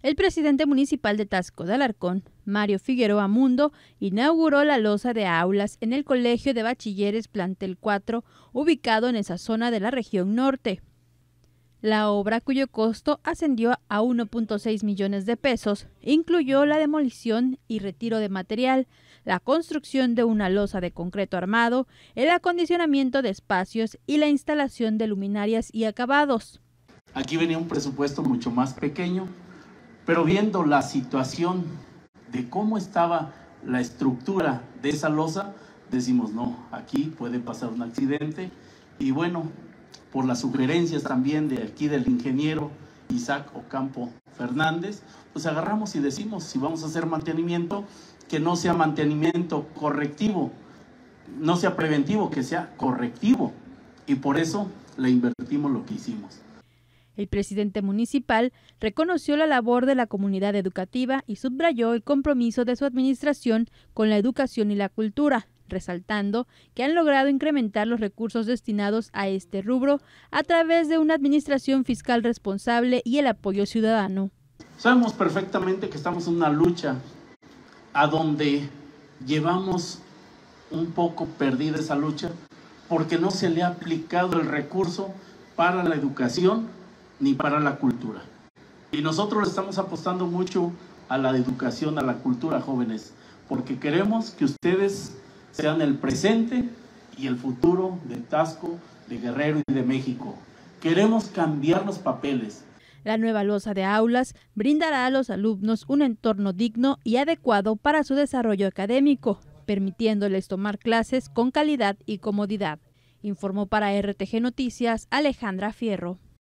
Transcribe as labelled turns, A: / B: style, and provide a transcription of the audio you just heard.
A: El presidente municipal de Taxco de Alarcón, Mario Figueroa Mundo, inauguró la losa de aulas en el Colegio de Bachilleres Plantel 4, ubicado en esa zona de la región norte. La obra, cuyo costo ascendió a 1.6 millones de pesos, incluyó la demolición y retiro de material, la construcción de una losa de concreto armado, el acondicionamiento de espacios y la instalación de luminarias y acabados.
B: Aquí venía un presupuesto mucho más pequeño, pero viendo la situación de cómo estaba la estructura de esa losa, decimos, no, aquí puede pasar un accidente. Y bueno, por las sugerencias también de aquí del ingeniero Isaac Ocampo Fernández, pues agarramos y decimos, si vamos a hacer mantenimiento, que no sea mantenimiento correctivo, no sea preventivo, que sea correctivo. Y por eso le invertimos lo que hicimos.
A: El presidente municipal reconoció la labor de la comunidad educativa y subrayó el compromiso de su administración con la educación y la cultura, resaltando que han logrado incrementar los recursos destinados a este rubro a través de una administración fiscal responsable y el apoyo ciudadano.
B: Sabemos perfectamente que estamos en una lucha a donde llevamos un poco perdida esa lucha porque no se le ha aplicado el recurso para la educación ni para la cultura. Y nosotros le estamos apostando mucho a la educación, a la cultura, jóvenes, porque queremos que ustedes sean el presente y el futuro de Taxco, de Guerrero y de México. Queremos cambiar los papeles.
A: La nueva losa de aulas brindará a los alumnos un entorno digno y adecuado para su desarrollo académico, permitiéndoles tomar clases con calidad y comodidad. Informó para RTG Noticias Alejandra Fierro.